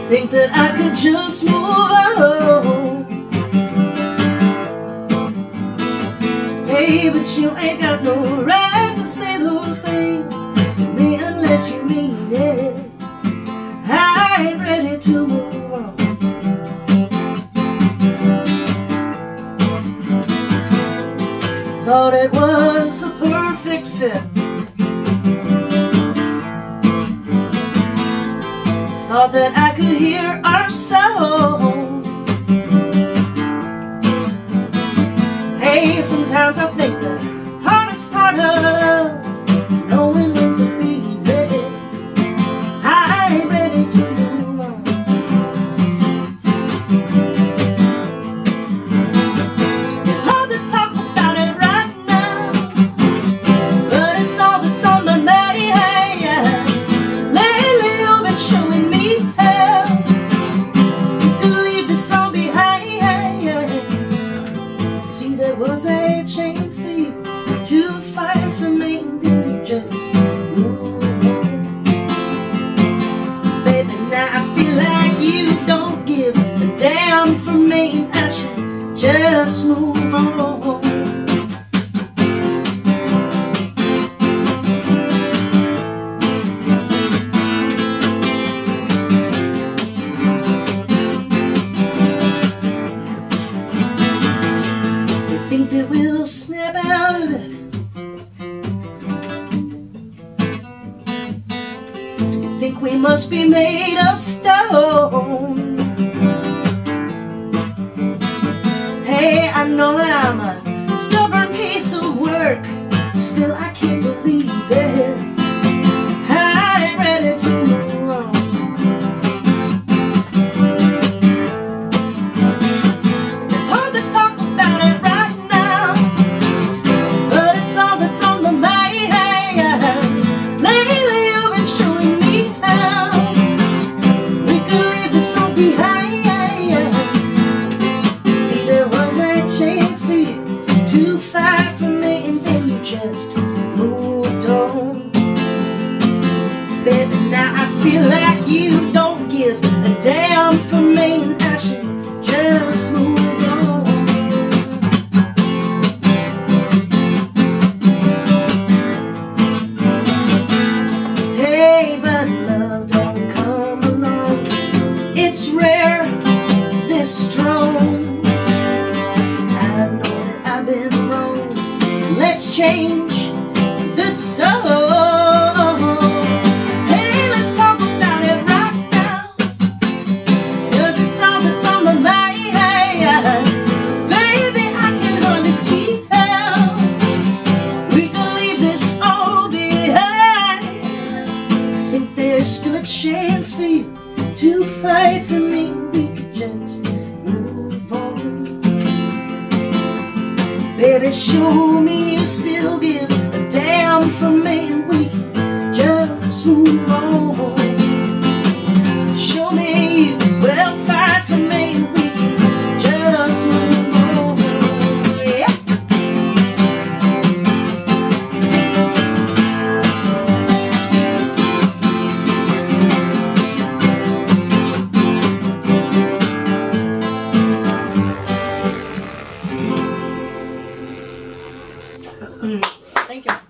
Think that I could just move on. Hey, but you ain't got no right to say those things to me unless you mean it. I ain't ready to move on. Thought it was the perfect fit. Thought that I could hear our song. Hey, sometimes I think the hardest part of love is knowing when to leave it. I ain't ready to move on. It's hard to talk about it right now, but it's all that's on my mind. Lately you've been showing me how you can leave this all behind. See, there was a chance for you to fight for me, then you just move on. Baby, now I feel like you don't give a damn for me. I should just move on. Think that we'll snap out of it? You think we must be made of stone? Hey, I know that I'm a stubborn piece of work, still I can't believe it. I ain't ready to move on. It's hard to talk about it right now, but it's all that's on my mind. Lately you've been showing me how we could leave this all behind. See, there was a chance for you to fight for me, and then you just moved on. Baby, now I feel like you don't give a damn for me, and I should just move on. Hey, but love don't come along. It's rare, this strong. I know that I've been wrong. Let's change this song. Hey, let's talk about it right now, 'cause it's all that's on my mind. Baby, I can hardly see how we can leave this all behind. I think there's still a chance for you to fight for me. We could just move on. Baby, show me you still give a damn for me, and we can just move on. Show me you will fight for me, and we can just move on. Yeah. Thank you.